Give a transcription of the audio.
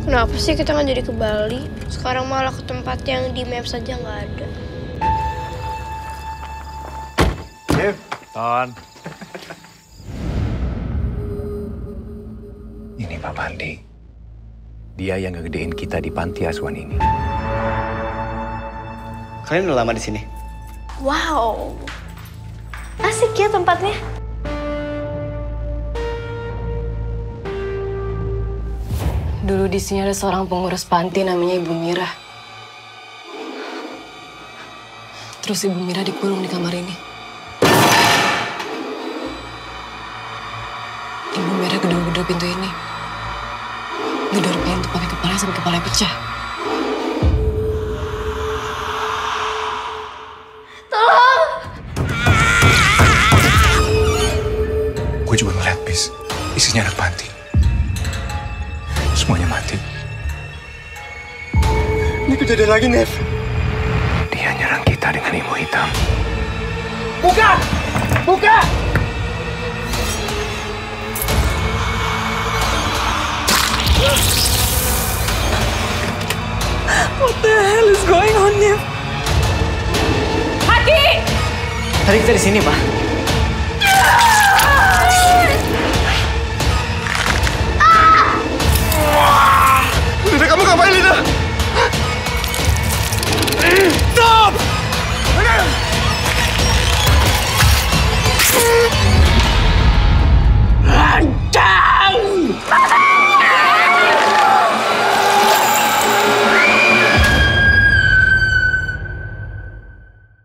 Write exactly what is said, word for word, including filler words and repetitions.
Kenapa sih kita nggak jadi ke Bali? Sekarang malah ke tempat yang di map saja nggak ada. Dev. Ton. Ini Pak Bandi. Dia yang ngegedein kita di panti asuhan ini. Kalian udah lama di sini? Wow, asik ya tempatnya. Dulu di sini ada seorang pengurus panti namanya Ibu Mira. Terus Ibu Mira dikurung di kamar ini. Ibu Mira gedor-gedor pintu ini. Gedor pintu pakai kepala sampai kepalanya pecah. Tolong! Gue juga ngeliat bis. Isinya anak panti. Semuanya mati. Ini kejadian lagi, Nev. Dia nyerang kita dengan ilmu hitam. Buka! Buka! What the hell is going on, Nev? Haki! Tadi kita di sini, Pak. Lina, kamu ngapain, Lina?